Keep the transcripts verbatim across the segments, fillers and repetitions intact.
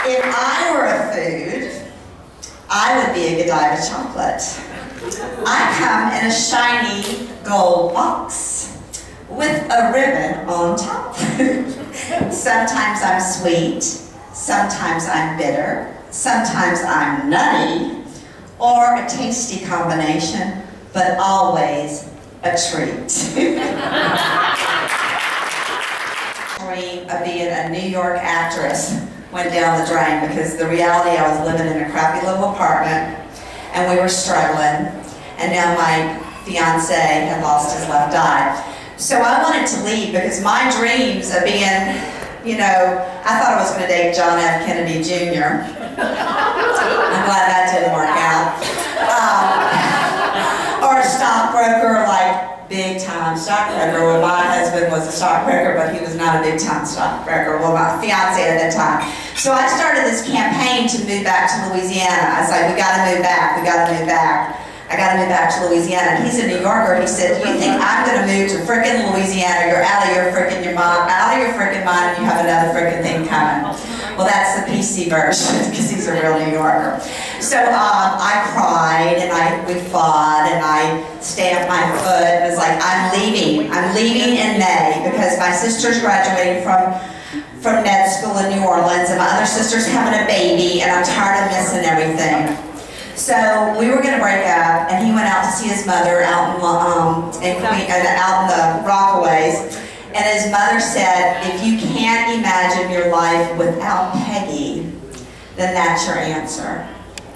If I were a food, I would be a Godiva chocolate. I come in a shiny gold box with a ribbon on top. Sometimes I'm sweet, sometimes I'm bitter, sometimes I'm nutty, or a tasty combination, but always a treat. Dream of being a New York actress went down the drain because the reality, I was living in a crappy little apartment and we were struggling, and now my fiance had lost his left eye. So I wanted to leave because my dreams of being, you know, I thought I was going to date John F. Kennedy Junior I'm glad that didn't work out. Um, or a stockbroker, like big time stockbroker. Well, my husband was a stockbroker, but he was not a big time stockbroker. Well, my fiance at that time. So I started this campaign to move back to Louisiana. I was like, we got to move back, we got to move back. I got to move back to Louisiana. And he's a New Yorker. He said, you think I'm going to move to frickin' Louisiana? You're out of your frickin' your mind, out of your frickin' mind, and you have another frickin' thing coming. Well, that's the P C version, because he's a real New Yorker. So um, I cried, and I we fought, and I stamped my foot, and was like, I'm leaving. I'm leaving in May, because my sister's graduating from from med school in New Orleans, and my other sister's having a baby, and I'm tired of missing everything. So we were going to break up, and he went out to see his mother out in, um, in Queen, uh, out in the Rockaways. And his mother said, if you can't imagine your life without Peggy, then that's your answer.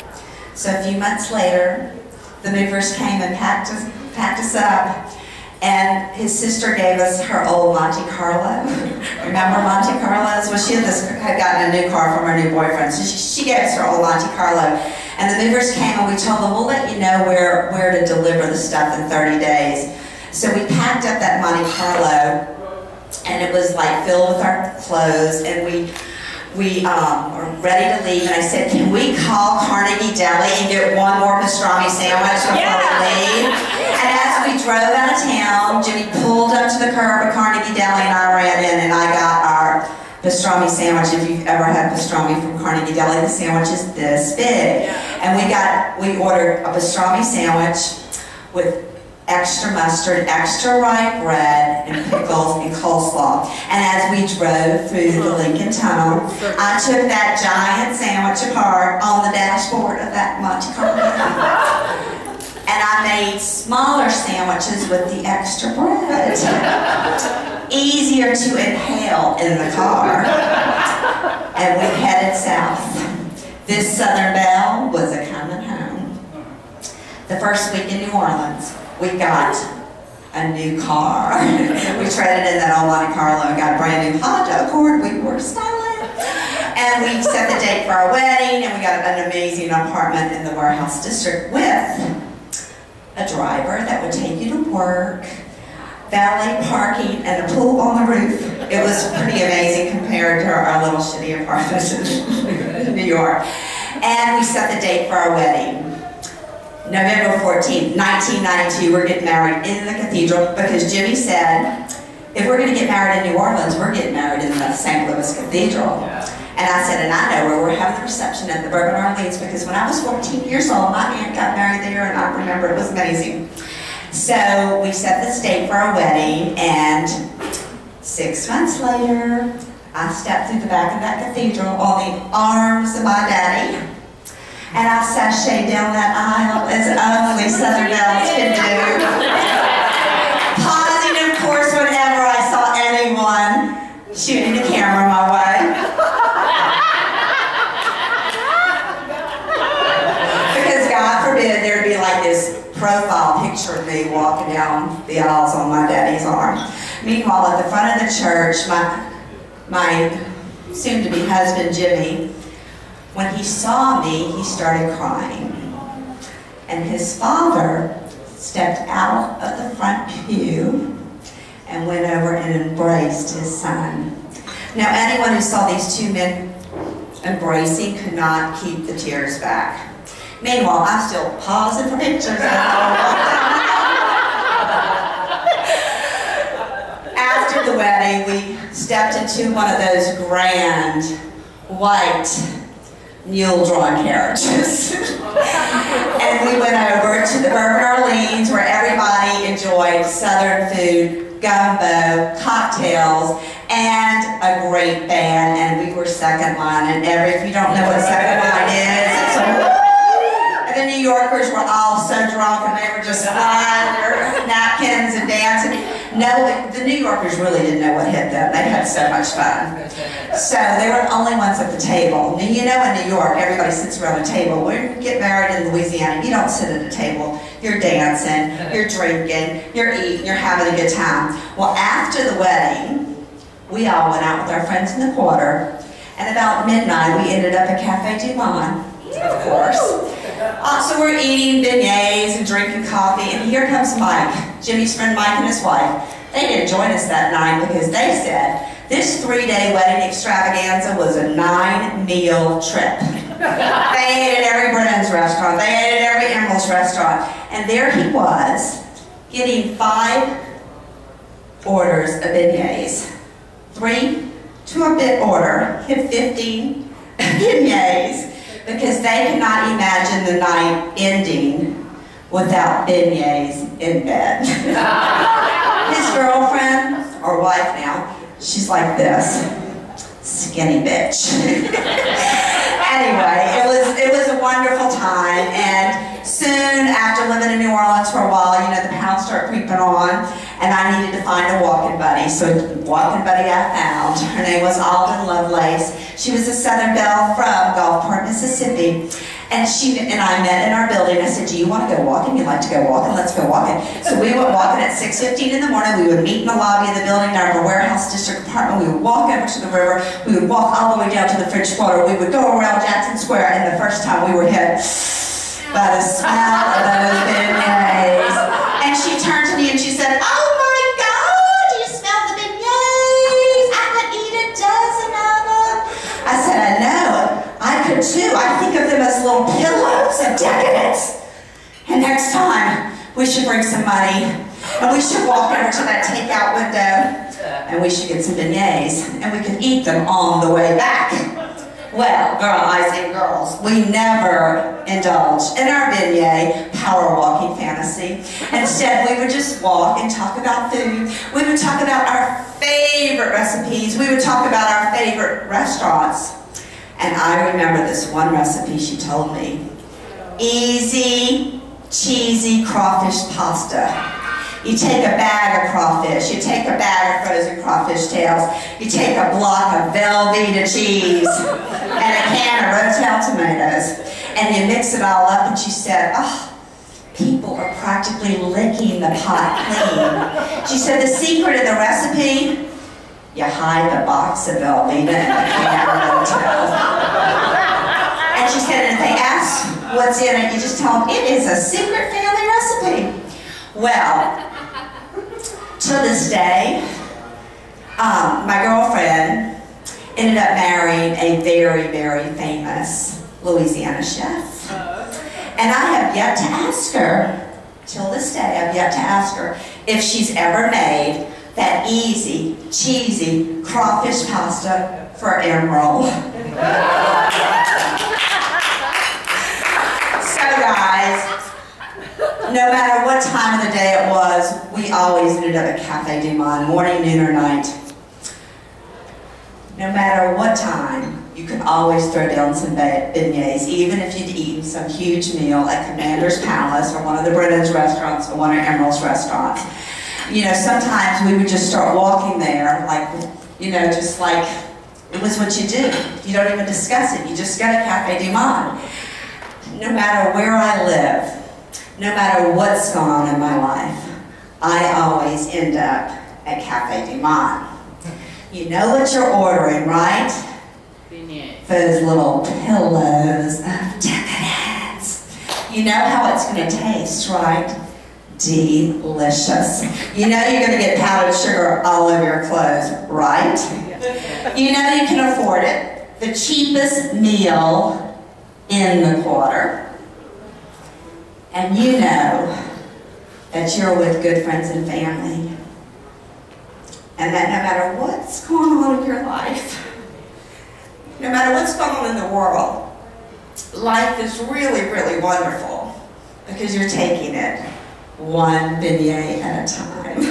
So a few months later, the movers came and packed us, packed us up. And his sister gave us her old Monte Carlo. Remember Monte Carlos? Well, she had, this, had gotten a new car from her new boyfriend, so she, she gave us her old Monte Carlo. And the movers came and we told them, we'll let you know where, where to deliver the stuff in thirty days. So we packed up that Monte Carlo, and it was like filled with our clothes, and we we um, were ready to leave, and I said, can we call Carnegie Deli and get one more pastrami sandwich before yeah. we leave? And as we drove out of town, Jimmy pulled up to the curb at Carnegie Deli, and I ran in, and I got our pastrami sandwich. If you've ever had pastrami from Carnegie Deli, the sandwich is this big. And we got, we ordered a pastrami sandwich with extra mustard, extra rye bread, and pickles and coleslaw. And as we drove through the Lincoln Tunnel, I took that giant sandwich apart on the dashboard of that Monte Carlo. And I made smaller sandwiches with the extra bread. Easier to inhale in the car. And we headed south. This Southern Belle was a coming home. The first week in New Orleans, we got a new car. We traded in that old Monte Carlo and got a brand new Honda Accord. We were styling. And we set the date for our wedding, and we got an amazing apartment in the warehouse district with a driver that would take you to work, valet parking, and a pool on the roof. It was pretty amazing compared to our little shitty apartments in New York. And we set the date for our wedding. November fourteenth, nineteen ninety-two, we're getting married in the cathedral because Jimmy said, if we're going to get married in New Orleans, we're getting married in the Saint Louis Cathedral. And I said, and I know where we're having the reception at the Bourbon Orleans, because when I was fourteen years old, my aunt got married there, and I remember it was amazing. So we set this date for our wedding, and six months later, I stepped through the back of that cathedral on the arms of my daddy. And I sashayed down that aisle as only Southern Belles can do. Pausing, of course, whenever I saw anyone shooting the camera my way. Because God forbid there'd be like this profile picture of me walking down the aisles on my daddy's arm. Meanwhile, at the front of the church, my, my soon-to-be husband, Jimmy, when he saw me, he started crying. And his father stepped out of the front pew and went over and embraced his son. Now, anyone who saw these two men embracing could not keep the tears back. Meanwhile, I'm still pausing for pictures. After the wedding, we stepped into one of those grand white mule-drawn carriages. And we went over to the Bourbon Orleans where everybody enjoyed Southern food, gumbo, cocktails, and a great band. And we were second line. And every, if you don't know what second line is, it's a and the New Yorkers were all so drunk and they were just flying their napkins and dancing. No, the, the New Yorkers really didn't know what hit them. They had so much fun. So they were the only ones at the table. And you know in New York, everybody sits around a table. When you get married in Louisiana, you don't sit at a table. You're dancing, you're drinking, you're eating, you're having a good time. Well, after the wedding, we all went out with our friends in the quarter. And about midnight, we ended up at Café Du Monde, of course. Uh, so we're eating beignets and drinking coffee, and here comes Mike, Jimmy's friend Mike and his wife. They didn't join us that night because they said this three-day wedding extravaganza was a nine-meal trip. They ate at every Brennan's restaurant, they ate at every Emerald's restaurant, and there he was, getting five orders of beignets. Three to a bit order, hit fifteen beignets. Because they could not imagine the night ending without beignets in bed. His girlfriend, or wife now, she's like this, skinny bitch. Anyway, it was, it was a wonderful time, and soon after living in New Orleans for a while, you know, the pounds start creeping on, and I needed to find a walking buddy. So the walking buddy I found, her name was Alden Lovelace. She was a Southern belle from Gulfport, Mississippi. And she and I met in our building. I said, do you want to go walking? You'd like to go walking? Let's go walking. So we went walking at six fifteen in the morning. We would meet in the lobby of the building in our warehouse district apartment. We would walk over to the river. We would walk all the way down to the French Quarter. We would go around Jackson Square, and the first time we were hit by the smell of those beignets. And she turned to me and she said, oh my God, do you smell the beignets? I could eat a dozen of them. I said, I know. I could too. I think of them as little pillows of decadence. And next time, we should bring some money, and we should walk over to that takeout window, and we should get some beignets, and we could eat them on the way back. Well, girl, I say girls, we never indulged in our beignet power walking fantasy. Instead, we would just walk and talk about food. We would talk about our favorite recipes. We would talk about our favorite restaurants. And I remember this one recipe she told me. Easy, cheesy crawfish pasta. You take a bag of crawfish, you take a bag of frozen crawfish tails, you take a block of Velveeta cheese, and a can of Rotel tomatoes, and you mix it all up, and she said, oh, people are practically licking the pot clean. She said the secret of the recipe, you hide the box of Velveeta in a can of Rotel. And she said, if they ask what's in it, you just tell them it is a secret family recipe. Well, to this day, um, my girlfriend ended up marrying a very, very famous Louisiana chef. And I have yet to ask her, till this day, I've yet to ask her if she's ever made that easy, cheesy crawfish pasta for Emerald. So guys, no matter what time of the day it was, we always ended up at Café Du Monde, morning, noon, or night. No matter what time, you could always throw down some beignets, even if you'd eaten some huge meal at Commander's Palace or one of the Brennan's restaurants or one of Emerald's restaurants. You know, sometimes we would just start walking there, like, you know, just like it was what you do. You don't even discuss it. You just go to Café Du Monde. No matter where I live, no matter what's going on in my life, I always end up at Café Du Monde. You know what you're ordering, right? Those little pillows of decadence. You know how it's going to taste, right? Delicious. You know you're going to get powdered sugar all over your clothes, right? You know you can afford it. The cheapest meal in the quarter. And you know that you're with good friends and family. And that no matter what's going on in your life, no matter what's going on in the world, life is really, really wonderful because you're taking it one beignet at a time.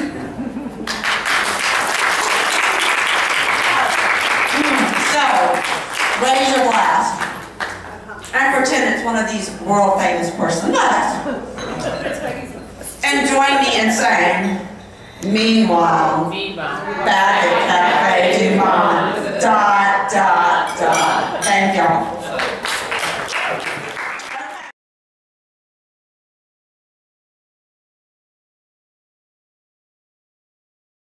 So, raise your glass and pretend it's one of these world famous porcelain mugs. And join me in saying, meanwhile, back at Café Du Monde, dot, dot, dot. Thank y'all.